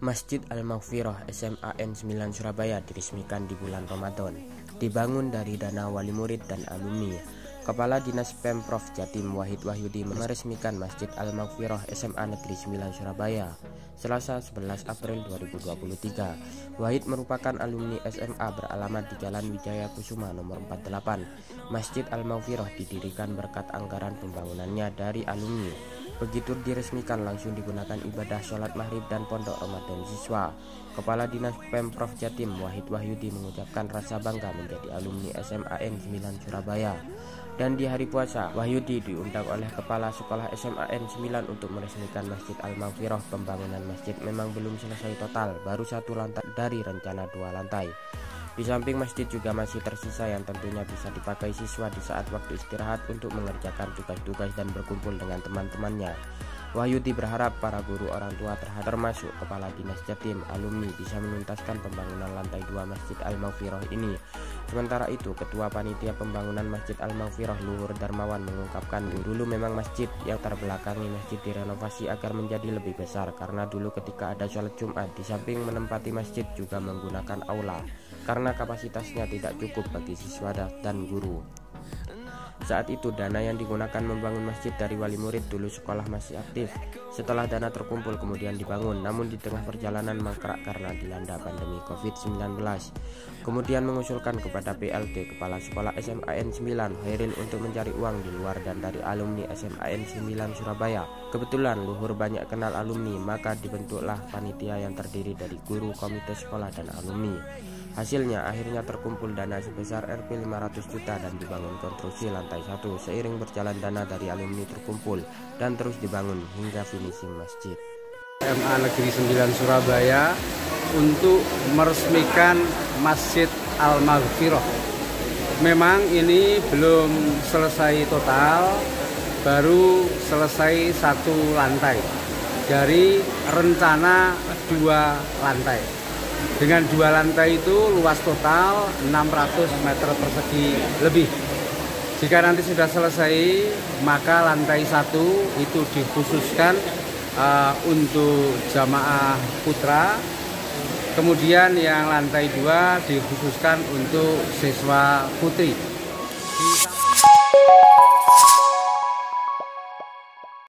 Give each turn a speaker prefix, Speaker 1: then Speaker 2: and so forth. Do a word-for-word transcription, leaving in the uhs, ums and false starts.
Speaker 1: Masjid Al-Maghfirah S M A N sembilan Surabaya diresmikan di bulan Ramadan. Dibangun dari dana wali murid dan alumni. Kepala Dinas Pemprov Jatim Wahid Wahyudi meresmikan Masjid Al-Maghfirah S M A Negeri sembilan Surabaya Selasa sebelas April dua ribu dua puluh tiga. Wahid merupakan alumni S M A beralamat di Jalan Wijaya Kusuma nomor empat puluh delapan. Masjid Al-Maghfirah didirikan berkat anggaran pembangunannya dari alumni. Begitu diresmikan langsung digunakan ibadah sholat maghrib dan pondok Ramadan siswa. Kepala Dinas Pemprov Jatim Wahid Wahyudi mengucapkan rasa bangga menjadi alumni S M A N sembilan Surabaya. Dan di hari puasa, Wahyudi diundang oleh Kepala Sekolah S M A N sembilan untuk meresmikan Masjid Al-Maghfirah. Pembangunan masjid memang belum selesai total, baru satu lantai dari rencana dua lantai. Di samping masjid juga masih tersisa yang tentunya bisa dipakai siswa di saat waktu istirahat untuk mengerjakan tugas-tugas dan berkumpul dengan teman-temannya. Wahyudi berharap para guru, orang tua terhadap termasuk Kepala Dinas Jatim, alumni bisa menuntaskan pembangunan lantai dua Masjid Al-Maghfirah ini. Sementara itu, Ketua Panitia Pembangunan Masjid Al-Maghfirah Luhur Darmawan mengungkapkan dulu memang masjid yang terbelakangi masjid direnovasi agar menjadi lebih besar karena dulu ketika ada sholat Jumat di samping menempati masjid juga menggunakan aula karena kapasitasnya tidak cukup bagi siswa dan guru. Saat itu dana yang digunakan membangun masjid dari wali murid dulu sekolah masih aktif. Setelah dana terkumpul kemudian dibangun, namun di tengah perjalanan mangkrak karena dilanda pandemi covid sembilan belas. Kemudian mengusulkan kepada P L T Kepala Sekolah S M A N sembilan Hairil untuk mencari uang di luar dan dari alumni S M A N sembilan Surabaya. Kebetulan Luhur banyak kenal alumni, maka dibentuklah panitia yang terdiri dari guru, komite sekolah dan alumni. Hasilnya akhirnya terkumpul dana sebesar R P lima ratus juta dan dibangun konstruksi lantai satu. Seiring berjalan dana dari alumni terkumpul dan terus dibangun hingga finishing masjid.
Speaker 2: S M A Negeri sembilan Surabaya untuk meresmikan Masjid Al-Maghfirah. Memang ini belum selesai total, baru selesai satu lantai dari rencana dua lantai. Dengan dua lantai itu luas total enam ratus meter persegi lebih. Jika nanti sudah selesai, maka lantai satu itu dikhususkan uh, untuk jamaah putra. Kemudian yang lantai dua dikhususkan untuk siswa putri.